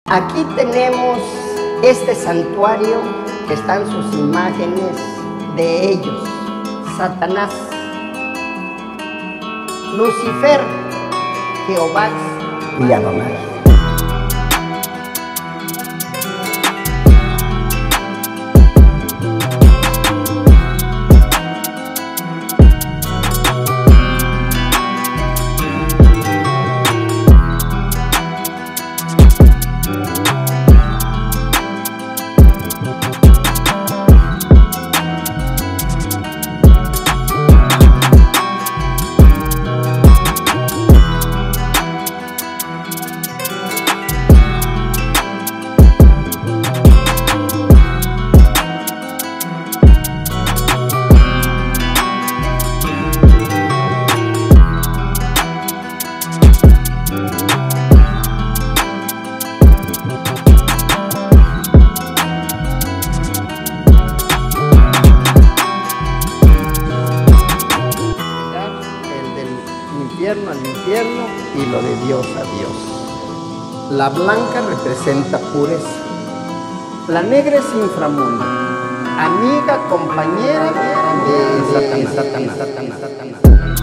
Aquí tenemos este santuario que están sus imágenes de ellos: Satanás, Lucifer, Jehová y Adonai. Al infierno y lo de Dios a Dios. La blanca representa pureza, la negra es inframundo, amiga, compañera de Satanás.